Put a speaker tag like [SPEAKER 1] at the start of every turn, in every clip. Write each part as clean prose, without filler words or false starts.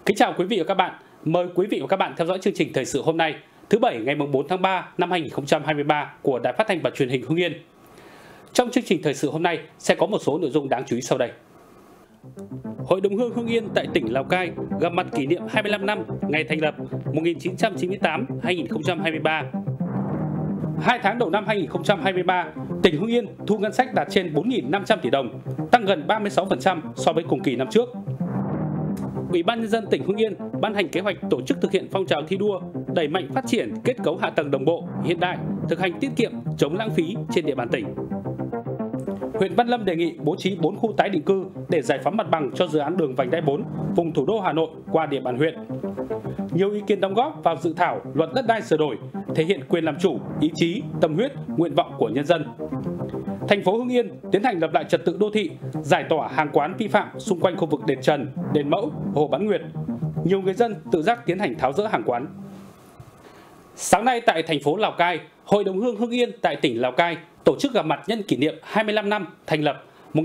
[SPEAKER 1] Kính chào quý vị và các bạn. Mời quý vị và các bạn theo dõi chương trình thời sự hôm nay, thứ Bảy ngày 4 tháng 3 năm 2023 của Đài Phát thanh và Truyền hình Hưng Yên. Trong chương trình thời sự hôm nay sẽ có một số nội dung đáng chú ý sau đây. Hội đồng Hương Hưng Yên tại tỉnh Lào Cai gặp mặt kỷ niệm 25 năm ngày thành lập 1998-2023. 2 tháng đầu năm 2023, tỉnh Hưng Yên thu ngân sách đạt trên 4.500 tỷ đồng, tăng gần 36% so với cùng kỳ năm trước. Ủy ban nhân dân tỉnh Hưng Yên ban hành kế hoạch tổ chức thực hiện phong trào thi đua, đẩy mạnh phát triển kết cấu hạ tầng đồng bộ, hiện đại, thực hành tiết kiệm, chống lãng phí trên địa bàn tỉnh. Huyện Văn Lâm đề nghị bố trí 4 khu tái định cư để giải phóng mặt bằng cho dự án đường vành đai 4 vùng thủ đô Hà Nội qua địa bàn huyện. Nhiều ý kiến đóng góp vào dự thảo luật đất đai sửa đổi thể hiện quyền làm chủ, ý chí, tâm huyết, nguyện vọng của nhân dân. Thành phố Hưng Yên tiến hành lập lại trật tự đô thị, giải tỏa hàng quán vi phạm xung quanh khu vực đền Trần, đền Mẫu, Hồ Bán Nguyệt. Nhiều người dân tự giác tiến hành tháo dỡ hàng quán. Sáng nay tại thành phố Lào Cai, Hội đồng Hương Hưng Yên tại tỉnh Lào Cai tổ chức gặp mặt nhân kỷ niệm 25 năm thành lập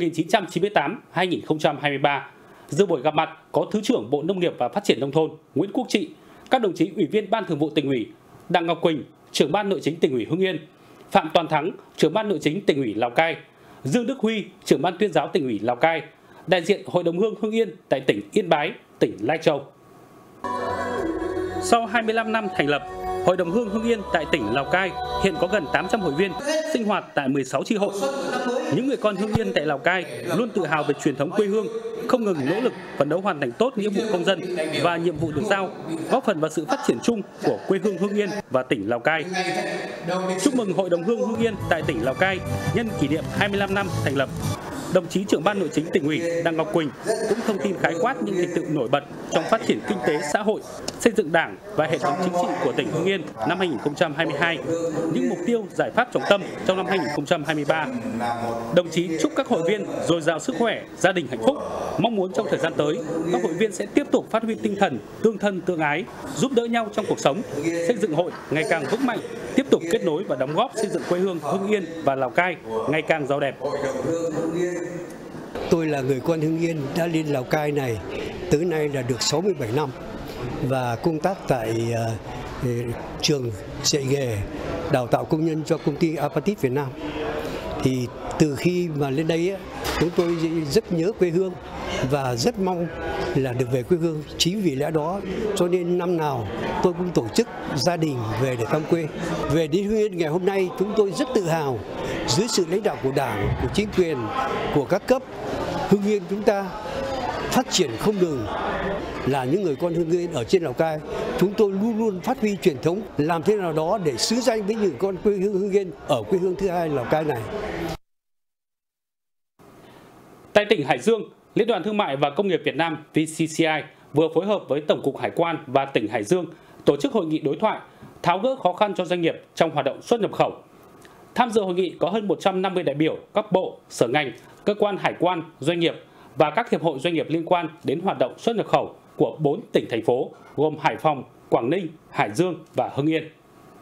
[SPEAKER 1] 1998-2023. Dự buổi gặp mặt có Thứ trưởng Bộ Nông nghiệp và Phát triển Nông thôn Nguyễn Quốc Trị, các đồng chí Ủy viên Ban Thường vụ Tỉnh ủy, Đặng Ngọc Quỳnh, Trưởng ban Nội chính Tỉnh ủy Hưng Yên, Phạm Toàn Thắng, Trưởng ban Nội chính Tỉnh ủy Lào Cai, Dương Đức Huy, Trưởng ban Tuyên giáo Tỉnh ủy Lào Cai, đại diện Hội đồng Hương Hưng Yên tại tỉnh Yên Bái, tỉnh Lai Châu. Sau 25 năm thành lập, Hội đồng Hương Hưng Yên tại tỉnh Lào Cai hiện có gần 800 hội viên sinh hoạt tại 16 chi hội. Những người con Hưng Yên tại Lào Cai luôn tự hào về truyền thống quê hương, không ngừng nỗ lực phấn đấu hoàn thành tốt nghĩa vụ công dân và nhiệm vụ được giao, góp phần vào sự phát triển chung của quê hương Hưng Yên và tỉnh Lào Cai. Chúc mừng Hội đồng Hương Hưng Yên tại tỉnh Lào Cai nhân kỷ niệm 25 năm thành lập. Đồng chí Trưởng ban Nội chính Tỉnh ủy Đặng Ngọc Quỳnh cũng thông tin khái quát những thành tựu nổi bật trong phát triển kinh tế xã hội, xây dựng Đảng và hệ thống chính trị của tỉnh Hưng Yên năm 2022, những mục tiêu giải pháp trọng tâm trong năm 2023. Đồng chí chúc các hội viên dồi dào sức khỏe, gia đình hạnh phúc, mong muốn trong thời gian tới, các hội viên sẽ tiếp tục phát huy tinh thần tương thân tương ái, giúp đỡ nhau trong cuộc sống, xây dựng hội ngày càng vững mạnh, tiếp tục kết nối và đóng góp xây dựng quê hương Hưng Yên và Lào Cai ngày càng giàu đẹp.
[SPEAKER 2] Tôi là người con Hưng Yên đã lên Lào Cai này tới nay là được 67 năm và công tác tại trường dạy nghề đào tạo công nhân cho công ty Apatit Việt Nam. Thì từ khi mà lên đây chúng tôi rất nhớ quê hương và rất mong là được về quê hương. Chính vì lẽ đó cho nên năm nào tôi cũng tổ chức gia đình về để thăm quê. Về đến Hưng Yên ngày hôm nay chúng tôi rất tự hào dưới sự lãnh đạo của Đảng, của chính quyền, của các cấp. Hưng Yên chúng ta phát triển không ngừng. Là những người con Hưng Yên ở trên Lào Cai, chúng tôi luôn luôn phát huy truyền thống, làm thế nào đó để xứng danh với những con quê hương Hưng Yên ở quê hương thứ hai Lào Cai này.
[SPEAKER 1] Tại tỉnh Hải Dương, Liên đoàn Thương mại và Công nghiệp Việt Nam VCCI vừa phối hợp với Tổng cục Hải quan và tỉnh Hải Dương tổ chức hội nghị đối thoại tháo gỡ khó khăn cho doanh nghiệp trong hoạt động xuất nhập khẩu. Tham dự hội nghị có hơn 150 đại biểu các bộ, sở ngành, cơ quan hải quan, doanh nghiệp và các hiệp hội doanh nghiệp liên quan đến hoạt động xuất nhập khẩu của 4 tỉnh thành phố gồm Hải Phòng, Quảng Ninh, Hải Dương và Hưng Yên.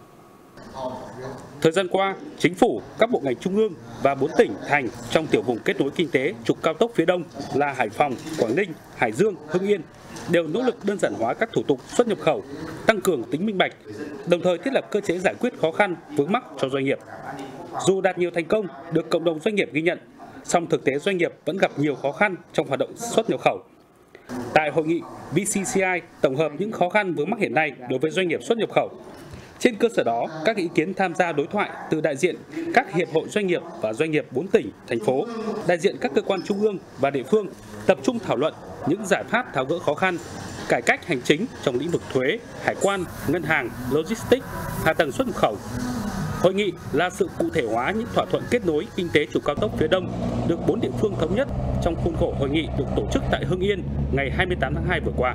[SPEAKER 1] Thời gian qua, Chính phủ, các bộ ngành trung ương và 4 tỉnh thành trong tiểu vùng kết nối kinh tế trục cao tốc phía Đông là Hải Phòng, Quảng Ninh, Hải Dương, Hưng Yên đều nỗ lực đơn giản hóa các thủ tục xuất nhập khẩu, tăng cường tính minh bạch, đồng thời thiết lập cơ chế giải quyết khó khăn vướng mắc cho doanh nghiệp. Dù đạt nhiều thành công được cộng đồng doanh nghiệp ghi nhận, song thực tế doanh nghiệp vẫn gặp nhiều khó khăn trong hoạt động xuất nhập khẩu. Tại hội nghị, VCCI tổng hợp những khó khăn vướng mắc hiện nay đối với doanh nghiệp xuất nhập khẩu. Trên cơ sở đó, các ý kiến tham gia đối thoại từ đại diện các hiệp hội doanh nghiệp và doanh nghiệp 4 tỉnh, thành phố, đại diện các cơ quan trung ương và địa phương tập trung thảo luận những giải pháp tháo gỡ khó khăn, cải cách hành chính trong lĩnh vực thuế, hải quan, ngân hàng, logistics, hạ tầng xuất nhập khẩu. Hội nghị là sự cụ thể hóa những thỏa thuận kết nối kinh tế trục cao tốc phía Đông được 4 địa phương thống nhất trong khuôn khổ hội nghị được tổ chức tại Hưng Yên ngày 28 tháng 2 vừa qua.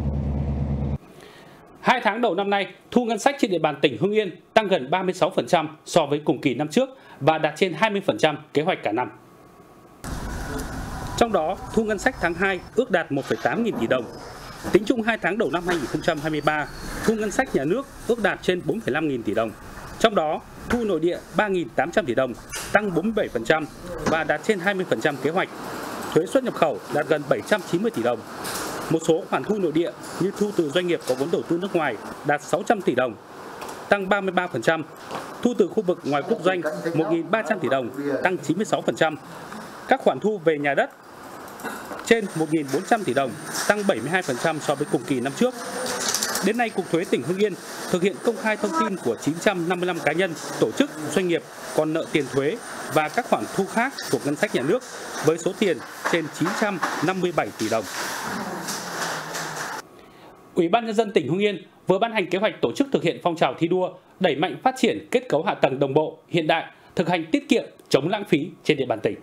[SPEAKER 1] 2 tháng đầu năm nay, thu ngân sách trên địa bàn tỉnh Hưng Yên tăng gần 36% so với cùng kỳ năm trước và đạt trên 20% kế hoạch cả năm. Trong đó, thu ngân sách tháng 2 ước đạt 1,8 nghìn tỷ đồng. Tính chung 2 tháng đầu năm 2023, thu ngân sách nhà nước ước đạt trên 4,5 nghìn tỷ đồng. Trong đó, thu nội địa 3.800 tỷ đồng, tăng 47% và đạt trên 20% kế hoạch. Thuế xuất nhập khẩu đạt gần 790 tỷ đồng. Một số khoản thu nội địa như thu từ doanh nghiệp có vốn đầu tư nước ngoài đạt 600 tỷ đồng, tăng 33%, thu từ khu vực ngoài quốc doanh 1.300 tỷ đồng, tăng 96%. Các khoản thu về nhà đất trên 1.400 tỷ đồng, tăng 72% so với cùng kỳ năm trước. Đến nay, Cục Thuế tỉnh Hưng Yên thực hiện công khai thông tin của 955 cá nhân, tổ chức, doanh nghiệp còn nợ tiền thuế và các khoản thu khác thuộc ngân sách nhà nước với số tiền trên 957 tỷ đồng. Ủy ban Nhân dân tỉnh Hưng Yên vừa ban hành kế hoạch tổ chức thực hiện phong trào thi đua đẩy mạnh phát triển kết cấu hạ tầng đồng bộ, hiện đại, thực hành tiết kiệm, chống lãng phí trên địa bàn tỉnh.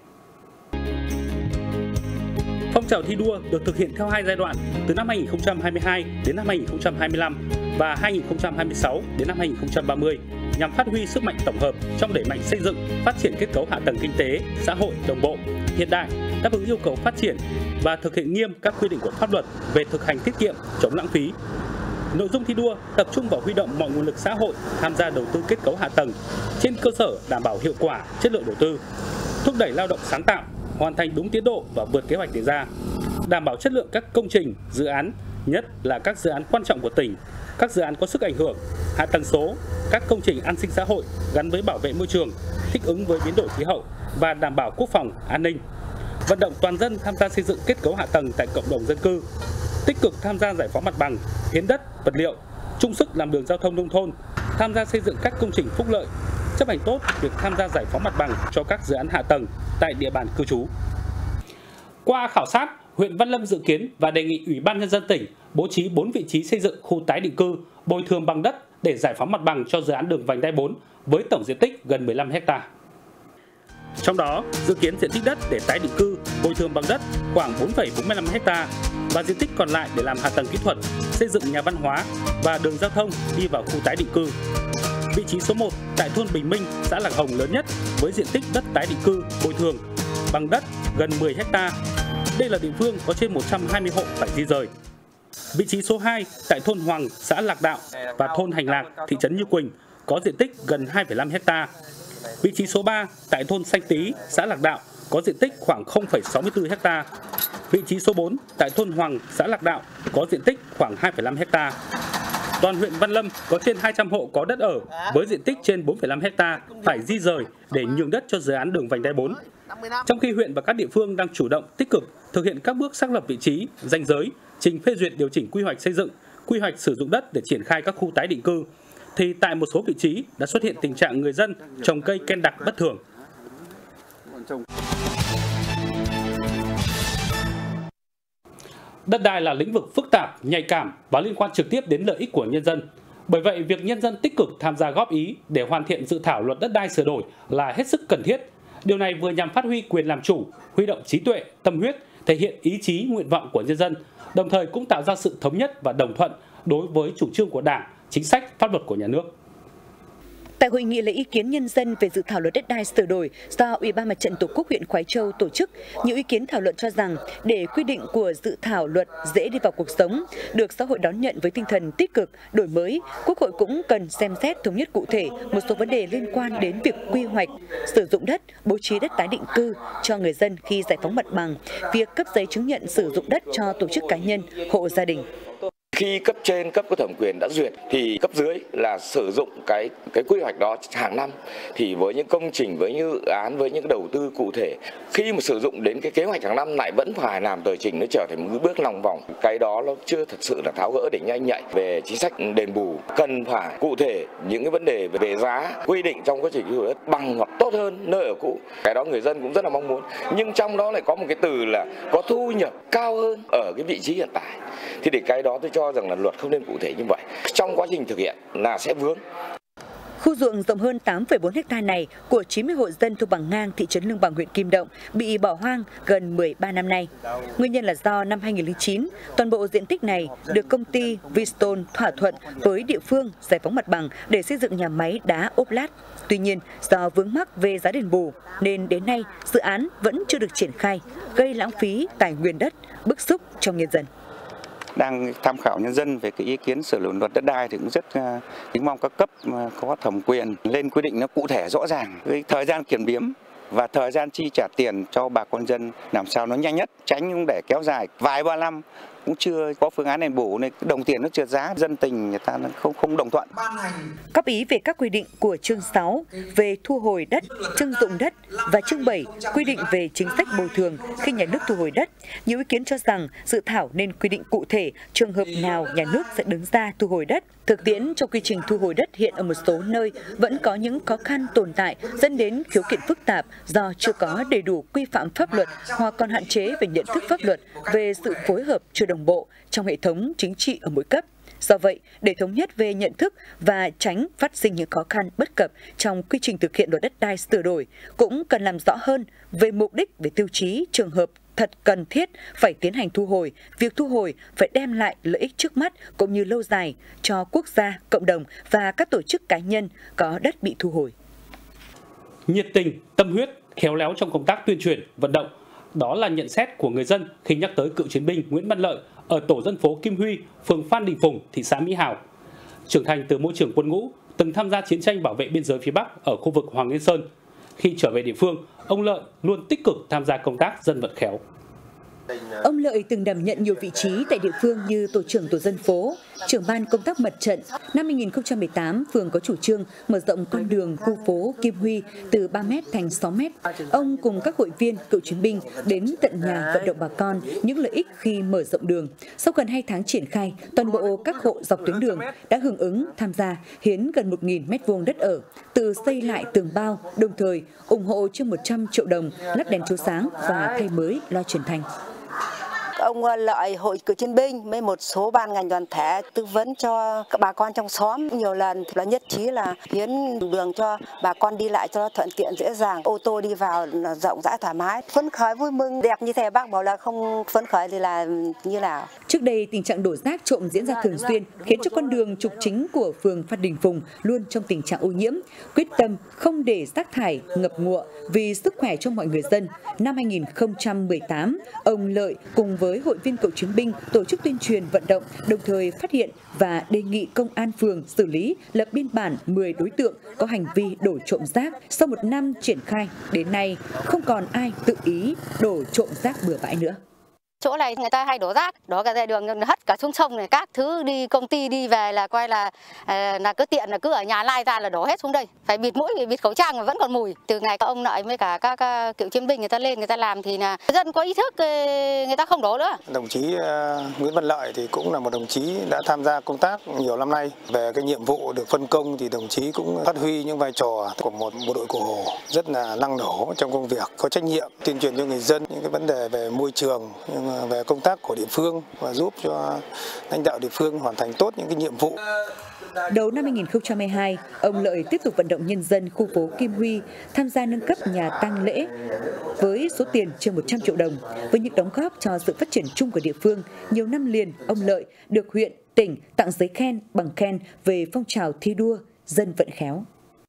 [SPEAKER 1] Phong trào thi đua được thực hiện theo 2 giai đoạn từ năm 2022 đến năm 2025 và 2026 đến năm 2030 nhằm phát huy sức mạnh tổng hợp trong đẩy mạnh xây dựng, phát triển kết cấu hạ tầng kinh tế, xã hội đồng bộ, hiện đại, đáp ứng yêu cầu phát triển và thực hiện nghiêm các quy định của pháp luật về thực hành tiết kiệm, chống lãng phí. Nội dung thi đua tập trung vào huy động mọi nguồn lực xã hội tham gia đầu tư kết cấu hạ tầng trên cơ sở đảm bảo hiệu quả, chất lượng đầu tư, thúc đẩy lao động sáng tạo, hoàn thành đúng tiến độ và vượt kế hoạch đề ra, đảm bảo chất lượng các công trình, dự án, nhất là các dự án quan trọng của tỉnh, các dự án có sức ảnh hưởng, hạ tầng số, các công trình an sinh xã hội gắn với bảo vệ môi trường, thích ứng với biến đổi khí hậu và đảm bảo quốc phòng, an ninh. Vận động toàn dân tham gia xây dựng kết cấu hạ tầng tại cộng đồng dân cư, tích cực tham gia giải phóng mặt bằng, hiến đất, vật liệu, chung sức làm đường giao thông nông thôn, tham gia xây dựng các công trình phúc lợi, chấp hành tốt việc tham gia giải phóng mặt bằng cho các dự án hạ tầng tại địa bàn cư trú. Qua khảo sát, huyện Văn Lâm dự kiến và đề nghị Ủy ban Nhân dân tỉnh bố trí 4 vị trí xây dựng khu tái định cư, bồi thường bằng đất để giải phóng mặt bằng cho dự án đường vành đai 4 với tổng diện tích gần 15 ha. Trong đó, dự kiến diện tích đất để tái định cư, bồi thường bằng đất khoảng 4,45 ha và diện tích còn lại để làm hạ tầng kỹ thuật, xây dựng nhà văn hóa và đường giao thông đi vào khu tái định cư. Vị trí số 1 tại thôn Bình Minh, xã Lạc Hồng lớn nhất với diện tích đất tái định cư, bồi thường bằng đất gần 10 ha. Đây là địa phương có trên 120 hộ phải di rời. Vị trí số 2 tại thôn Hoàng, xã Lạc Đạo và thôn Hành Lạc, thị trấn Như Quỳnh có diện tích gần 2,5 ha. Vị trí số 3 tại thôn Xanh Tý, xã Lạc Đạo có diện tích khoảng 0,64 ha. Vị trí số 4 tại thôn Hoàng, xã Lạc Đạo có diện tích khoảng 2,5 ha. Toàn huyện Văn Lâm có trên 200 hộ có đất ở với diện tích trên 4,5 ha phải di rời để nhường đất cho dự án đường vành đai 4. Trong khi huyện và các địa phương đang chủ động tích cực thực hiện các bước xác lập vị trí, ranh giới, trình phê duyệt điều chỉnh quy hoạch xây dựng, quy hoạch sử dụng đất để triển khai các khu tái định cư, thì tại một số vị trí đã xuất hiện tình trạng người dân trồng cây ken đặc bất thường. Đất đai là lĩnh vực phức tạp, nhạy cảm và liên quan trực tiếp đến lợi ích của nhân dân. Bởi vậy, việc nhân dân tích cực tham gia góp ý để hoàn thiện dự thảo luật đất đai sửa đổi là hết sức cần thiết. Điều này vừa nhằm phát huy quyền làm chủ, huy động trí tuệ, tâm huyết, thể hiện ý chí, nguyện vọng của nhân dân, đồng thời cũng tạo ra sự thống nhất và đồng thuận đối với chủ trương của Đảng, chính sách, pháp luật của nhà nước.
[SPEAKER 3] Tại hội nghị lấy ý kiến nhân dân về dự thảo luật đất đai sửa đổi do Ủy ban Mặt trận Tổ quốc huyện Khoái Châu tổ chức, nhiều ý kiến thảo luận cho rằng để quy định của dự thảo luật dễ đi vào cuộc sống, được xã hội đón nhận với tinh thần tích cực, đổi mới, Quốc hội cũng cần xem xét thống nhất cụ thể một số vấn đề liên quan đến việc quy hoạch, sử dụng đất, bố trí đất tái định cư cho người dân khi giải phóng mặt bằng, việc cấp giấy chứng nhận sử dụng đất cho tổ chức cá nhân, hộ gia đình.
[SPEAKER 4] Khi cấp trên, cấp có thẩm quyền đã duyệt thì cấp dưới là sử dụng cái quy hoạch đó hàng năm, thì với những công trình, với những dự án, với những đầu tư cụ thể, khi mà sử dụng đến cái kế hoạch hàng năm lại vẫn phải làm tờ trình, nó trở thành một bước lòng vòng. Cái đó nó chưa thật sự là tháo gỡ để nhanh nhạy về chính sách đền bù, cần phải cụ thể những cái vấn đề về giá quy định trong quá trình thu đất bằng hoặc tốt hơn nơi ở cũ. Cái đó người dân cũng rất là mong muốn, nhưng trong đó lại có một cái từ là có thu nhập cao hơn ở cái vị trí hiện tại. Thì để cái đó tôi cho rằng là luật không nên cụ thể như vậy. Trong quá trình thực hiện là sẽ vướng.
[SPEAKER 3] Khu ruộng rộng hơn 8,4 ha này của 90 hộ dân thuộc Bằng Ngang, thị trấn Lương Bằng, huyện Kim Động bị bỏ hoang gần 13 năm nay. Nguyên nhân là do năm 2009, toàn bộ diện tích này được công ty Vistone thỏa thuận với địa phương giải phóng mặt bằng để xây dựng nhà máy đá ốp lát. Tuy nhiên, do vướng mắc về giá đền bù nên đến nay dự án vẫn chưa được triển khai, gây lãng phí tài nguyên đất, bức xúc trong nhân dân.
[SPEAKER 5] Đang tham khảo nhân dân về cái ý kiến sửa đổi luật đất đai thì cũng rất kính mong các cấp có thẩm quyền lên quy định nó cụ thể rõ ràng, với thời gian kiểm đếm và thời gian chi trả tiền cho bà con dân làm sao nó nhanh nhất, tránh để kéo dài vài ba năm cũng chưa có phương án đền bù nên đồng tiền nó trượt giá, dân tình người ta không đồng thuận.
[SPEAKER 3] Góp ý về các quy định của chương 6 về thu hồi đất, trưng dụng đất và chương 7 quy định về chính sách bồi thường khi nhà nước thu hồi đất, nhiều ý kiến cho rằng dự thảo nên quy định cụ thể trường hợp nào nhà nước sẽ đứng ra thu hồi đất. Thực tiễn trong quy trình thu hồi đất hiện ở một số nơi vẫn có những khó khăn tồn tại dẫn đến khiếu kiện phức tạp do chưa có đầy đủ quy phạm pháp luật hoặc còn hạn chế về nhận thức pháp luật, về sự phối hợp chưa đồng bộ trong hệ thống chính trị ở mỗi cấp. Do vậy, để thống nhất về nhận thức và tránh phát sinh những khó khăn bất cập trong quy trình thực hiện luật đất đai sửa đổi, cũng cần làm rõ hơn về mục đích, về tiêu chí, trường hợp thật cần thiết phải tiến hành thu hồi, việc thu hồi phải đem lại lợi ích trước mắt cũng như lâu dài cho quốc gia, cộng đồng và các tổ chức cá nhân có đất bị thu hồi.
[SPEAKER 1] Nhiệt tình, tâm huyết, khéo léo trong công tác tuyên truyền, vận động. Đó là nhận xét của người dân khi nhắc tới cựu chiến binh Nguyễn Văn Lợi ở tổ dân phố Kim Huy, phường Phan Đình Phùng, thị xã Mỹ Hào. Trưởng thành từ môi trường quân ngũ, từng tham gia chiến tranh bảo vệ biên giới phía Bắc ở khu vực Hoàng Liên Sơn. Khi trở về địa phương, ông Lợi luôn tích cực tham gia công tác dân vận khéo.
[SPEAKER 3] Ông Lợi từng đảm nhận nhiều vị trí tại địa phương như tổ trưởng tổ dân phố, trưởng ban công tác mặt trận. Năm 2018, phường có chủ trương mở rộng con đường khu phố Kim Huy từ 3 m thành 6 m. Ông cùng các hội viên cựu chiến binh đến tận nhà vận động bà con những lợi ích khi mở rộng đường. Sau gần 2 tháng triển khai, toàn bộ các hộ dọc tuyến đường đã hưởng ứng tham gia hiến gần 1.000 m2 đất ở, tự xây lại tường bao, đồng thời ủng hộ trên 100 triệu đồng lắp đèn chiếu sáng và thay mới loa truyền thanh.
[SPEAKER 6] Ông Lợi hội cựu chiến binh với một số ban ngành đoàn thể tư vấn cho các bà con trong xóm nhiều lần, là nhất trí là hiến đường cho bà con đi lại cho nó thuận tiện dễ dàng, ô tô đi vào rộng rãi thoải mái, phấn khởi vui mừng đẹp như thế. Bác bảo là không phấn khởi thì là như nào.
[SPEAKER 3] Trước đây tình trạng đổ rác trộm diễn ra thường xuyên khiến cho con đường trục chính của phường Phan Đình Phùng luôn trong tình trạng ô nhiễm. Quyết tâm không để rác thải ngập ngụa vì sức khỏe cho mọi người dân, năm 2018 ông Lợi cùng với hội viên cựu chiến binh tổ chức tuyên truyền vận động, đồng thời phát hiện và đề nghị công an phường xử lý, lập biên bản 10 đối tượng có hành vi đổ trộm rác. Sau 1 năm triển khai, đến nay không còn ai tự ý đổ trộm rác bừa bãi nữa.
[SPEAKER 7] Chỗ này người ta hay đổ rác, đổ cả ra đường hất cả xuống sông này, các thứ đi công ty đi về là coi là cứ tiện là cứ ở nhà lai ra là đổ hết xuống đây. Phải bịt mũi, bịt khẩu trang mà vẫn còn mùi. Từ ngày các ông Lợi với cả các cựu chiến binh người ta lên người ta làm thì là dân có ý thức, người ta không đổ nữa.
[SPEAKER 8] Đồng chí Nguyễn Văn Lợi thì cũng là một đồng chí đã tham gia công tác nhiều năm nay. Về cái nhiệm vụ được phân công thì đồng chí cũng phát huy những vai trò của một bộ đội Cụ Hồ rất là năng nổ trong công việc, có trách nhiệm tuyên truyền cho người dân những cái vấn đề về môi trường, về công tác của địa phương và giúp cho lãnh đạo địa phương hoàn thành tốt những cái nhiệm vụ.
[SPEAKER 3] Đầu năm 2022, ông Lợi tiếp tục vận động nhân dân khu phố Kim Huy tham gia nâng cấp nhà tang lễ với số tiền trên 100 triệu đồng. Với những đóng góp cho sự phát triển chung của địa phương, nhiều năm liền ông Lợi được huyện, tỉnh tặng giấy khen, bằng khen về phong trào thi đua dân vận khéo.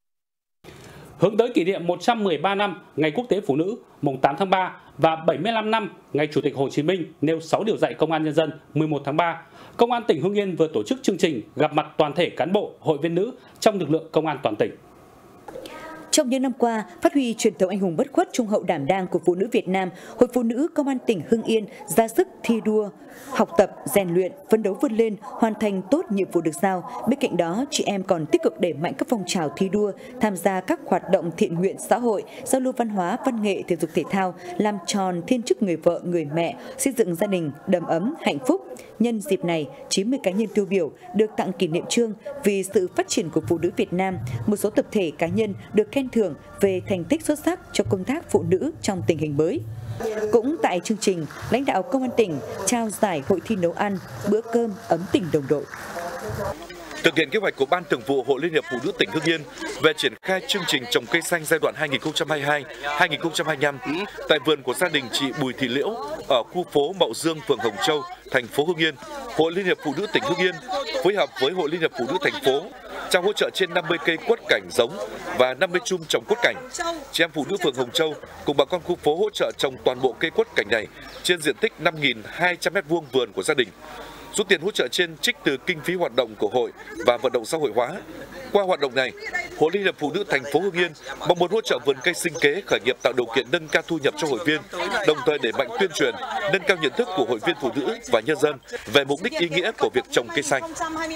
[SPEAKER 1] Hướng tới kỷ niệm 113 năm Ngày Quốc tế Phụ nữ mùng 8 tháng 3 và 75 năm Ngày Chủ tịch Hồ Chí Minh nêu 6 điều dạy Công an Nhân dân 11 tháng 3, Công an tỉnh Hưng Yên vừa tổ chức chương trình gặp mặt toàn thể cán bộ, hội viên nữ trong lực lượng công an toàn tỉnh.
[SPEAKER 3] Trong những năm qua, phát huy truyền thống anh hùng bất khuất trung hậu đảm đang của phụ nữ Việt Nam, Hội Phụ nữ Công an tỉnh Hưng Yên ra sức thi đua, học tập, rèn luyện, phấn đấu vươn lên, hoàn thành tốt nhiệm vụ được giao. Bên cạnh đó, chị em còn tích cực đẩy mạnh các phong trào thi đua, tham gia các hoạt động thiện nguyện xã hội, giao lưu văn hóa, văn nghệ, thể dục thể thao, làm tròn thiên chức người vợ, người mẹ, xây dựng gia đình đầm ấm, hạnh phúc. Nhân dịp này, 90 cá nhân tiêu biểu được tặng kỷ niệm chương vì sự phát triển của phụ nữ Việt Nam. Một số tập thể cá nhân được khen thưởng về thành tích xuất sắc cho công tác phụ nữ trong tình hình mới. Cũng tại chương trình, lãnh đạo Công an tỉnh trao giải hội thi nấu ăn bữa cơm ấm tình đồng đội.
[SPEAKER 9] Thực hiện kế hoạch của Ban Thường vụ Hội Liên hiệp Phụ nữ tỉnh Hưng Yên về triển khai chương trình trồng cây xanh giai đoạn 2022-2025 tại vườn của gia đình chị Bùi Thị Liễu ở khu phố Mậu Dương, phường Hồng Châu, thành phố Hưng Yên, Hội Liên hiệp Phụ nữ tỉnh Hưng Yên phối hợp với Hội Liên hiệp Phụ nữ thành phố trao hỗ trợ trên 50 cây quất cảnh giống và 50 chum trồng quất cảnh. Chị em phụ nữ phường Hồng Châu cùng bà con khu phố hỗ trợ trồng toàn bộ cây quất cảnh này trên diện tích 5.200 m2 vườn của gia đình. Số tiền hỗ trợ trên trích từ kinh phí hoạt động của hội và vận động xã hội hóa. Qua hoạt động này, Hội Liên hiệp Phụ nữ thành phố Hưng Yên mong muốn hỗ trợ vườn cây sinh kế khởi nghiệp tạo điều kiện nâng cao thu nhập cho hội viên, đồng thời đẩy mạnh tuyên truyền, nâng cao nhận thức của hội viên phụ nữ và nhân dân về mục đích ý nghĩa của việc trồng cây xanh.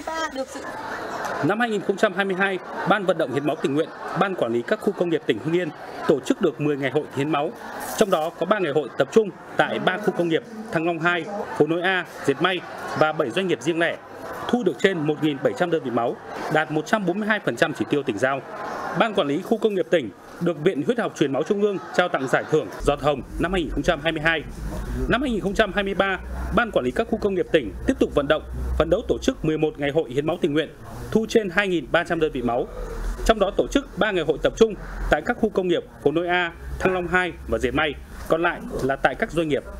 [SPEAKER 1] Năm 2022, Ban vận động hiến máu tình nguyện, Ban quản lý các khu công nghiệp tỉnh Hưng Yên tổ chức được 10 ngày hội hiến máu. Trong đó có 3 ngày hội tập trung tại 3 khu công nghiệp Thăng Long 2, Phố Nối A, Dệt May và 7 doanh nghiệp riêng lẻ, thu được trên 1.700 đơn vị máu, đạt 142% chỉ tiêu tỉnh giao. Ban quản lý khu công nghiệp tỉnh được Viện Huyết học Truyền máu Trung ương trao tặng giải thưởng Giọt Hồng năm 2022. Năm 2023, Ban quản lý các khu công nghiệp tỉnh tiếp tục vận động, phấn đấu tổ chức 11 ngày hội hiến máu tình nguyện, thu trên 2.300 đơn vị máu. Trong đó tổ chức 3 ngày hội tập trung tại các khu công nghiệp Phố Nối A, Thăng Long 2 và Dệt May, còn lại là tại các doanh nghiệp.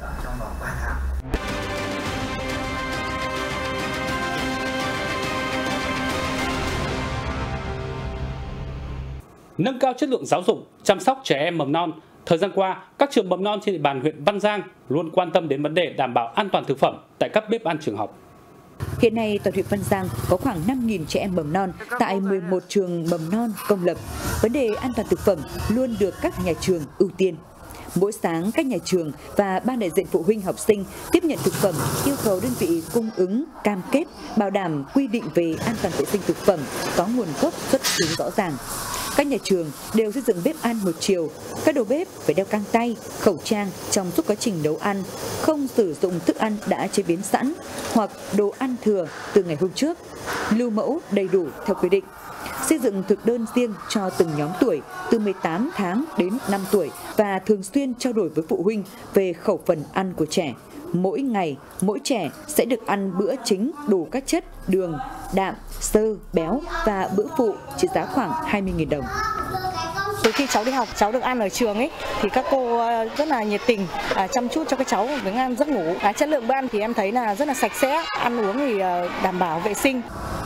[SPEAKER 1] Nâng cao chất lượng giáo dục, chăm sóc trẻ em mầm non. Thời gian qua, các trường mầm non trên địa bàn huyện Văn Giang luôn quan tâm đến vấn đề đảm bảo an toàn thực phẩm tại các bếp ăn trường học.
[SPEAKER 3] Hiện nay, toàn huyện Văn Giang có khoảng 5.000 trẻ em mầm non tại 11 trường mầm non công lập. Vấn đề an toàn thực phẩm luôn được các nhà trường ưu tiên. Mỗi sáng, các nhà trường và ban đại diện phụ huynh học sinh tiếp nhận thực phẩm, yêu cầu đơn vị cung ứng cam kết bảo đảm quy định về an toàn vệ sinh thực phẩm có nguồn gốc xuất xứ rõ ràng. Các nhà trường đều xây dựng bếp ăn một chiều, các đầu bếp phải đeo găng tay, khẩu trang trong suốt quá trình nấu ăn, không sử dụng thức ăn đã chế biến sẵn hoặc đồ ăn thừa từ ngày hôm trước, lưu mẫu đầy đủ theo quy định. Xây dựng thực đơn riêng cho từng nhóm tuổi từ 18 tháng đến 5 tuổi và thường xuyên trao đổi với phụ huynh về khẩu phần ăn của trẻ. Mỗi ngày, mỗi trẻ sẽ được ăn bữa chính đủ các chất đường, đạm, xơ, béo và bữa phụ trị giá khoảng 20.000 đồng.
[SPEAKER 10] Từ khi cháu đi học, cháu được ăn ở trường ấy thì các cô rất là nhiệt tình, chăm chút cho các cháu với ăn giấc ngủ. Chất lượng bữa ăn thì em thấy là rất là sạch sẽ, ăn uống thì đảm bảo vệ sinh.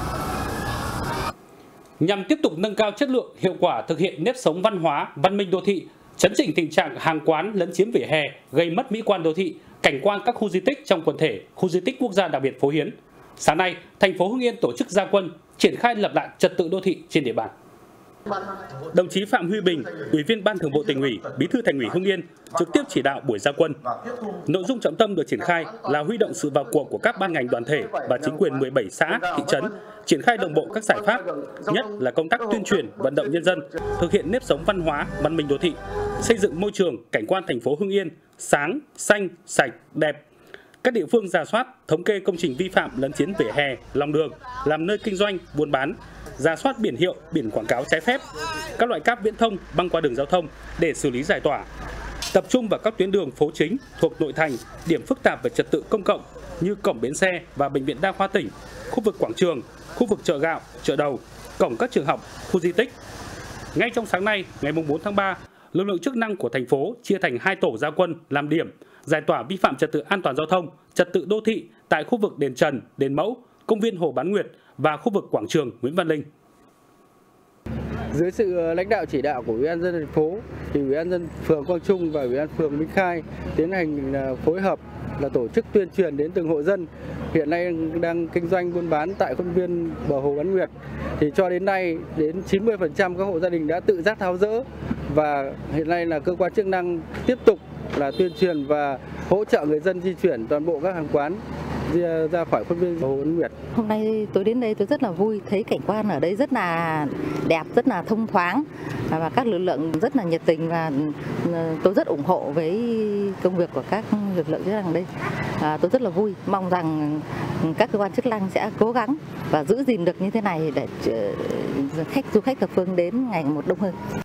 [SPEAKER 1] Nhằm tiếp tục nâng cao chất lượng, hiệu quả thực hiện nếp sống văn hóa, văn minh đô thị, chấn chỉnh tình trạng hàng quán lấn chiếm vỉa hè gây mất mỹ quan đô thị, cảnh quan các khu di tích trong quần thể khu di tích quốc gia đặc biệt Phố Hiến. Sáng nay, thành phố Hưng Yên tổ chức ra quân triển khai lập lại trật tự đô thị trên địa bàn. Đồng chí Phạm Huy Bình, Ủy viên Ban Thường vụ Tỉnh ủy, Bí thư Thành ủy Hưng Yên trực tiếp chỉ đạo buổi ra quân. Nội dung trọng tâm được triển khai là huy động sự vào cuộc của các ban ngành đoàn thể và chính quyền 17 xã, thị trấn, triển khai đồng bộ các giải pháp, nhất là công tác tuyên truyền, vận động nhân dân thực hiện nếp sống văn hóa, văn minh đô thị, xây dựng môi trường cảnh quan thành phố Hưng Yên sáng, xanh, sạch, đẹp. Các địa phương rà soát, thống kê công trình vi phạm lấn chiếm vỉa hè, lòng đường, làm nơi kinh doanh, buôn bán, rà soát biển hiệu, biển quảng cáo trái phép, các loại cáp viễn thông băng qua đường giao thông để xử lý giải tỏa. Tập trung vào các tuyến đường phố chính thuộc nội thành, điểm phức tạp về trật tự công cộng như cổng bến xe và bệnh viện đa khoa tỉnh, khu vực quảng trường, khu vực chợ gạo, chợ đầu, cổng các trường học, khu di tích. Ngay trong sáng nay, ngày 4 tháng 3, lực lượng chức năng của thành phố chia thành 2 tổ ra quân làm điểm, giải tỏa vi phạm trật tự an toàn giao thông, trật tự đô thị tại khu vực đền Trần, đền Mẫu, công viên Hồ Bán Nguyệt và khu vực quảng trường Nguyễn Văn Linh.
[SPEAKER 11] Dưới sự lãnh đạo chỉ đạo của Ủy ban nhân dân thành phố, thì Ủy ban nhân dân phường Quang Trung và Ủy ban phường Minh Khai tiến hành phối hợp là tổ chức tuyên truyền đến từng hộ dân hiện nay đang kinh doanh buôn bán tại khuôn viên bờ Hồ Bán Nguyệt. Thì cho đến nay đến 90% các hộ gia đình đã tự giác tháo dỡ, và hiện nay là cơ quan chức năng tiếp tục là tuyên truyền và hỗ trợ người dân di chuyển toàn bộ các hàng quán ra khỏi khuôn viên Hồ Bán Nguyệt.
[SPEAKER 12] Hôm nay tôi đến đây tôi rất là vui, thấy cảnh quan ở đây rất là đẹp, rất là thông thoáng và các lực lượng rất là nhiệt tình, và tôi rất ủng hộ với công việc của các lực lượng chức năng ở đây. Tôi rất là vui, mong rằng các cơ quan chức năng sẽ cố gắng và giữ gìn được như thế này để du khách thập phương đến ngày một đông hơn.